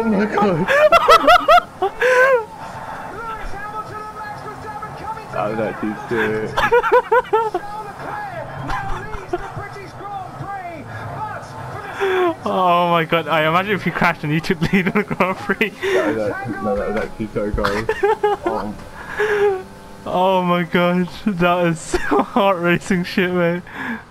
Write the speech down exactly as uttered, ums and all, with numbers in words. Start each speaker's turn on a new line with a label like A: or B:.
A: Oh my god. That was actually sick.
B: Oh my god, I imagine if you crashed and you took lead on the Grand Prix.
A: That was actually, no, that was actually so cool. Oh.
B: Oh my god, that is heart racing shit, mate.